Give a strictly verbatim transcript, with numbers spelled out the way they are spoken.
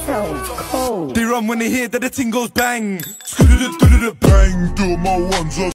sounds cold. They run when they hear that the ting goes bang. Bang, do my ones up.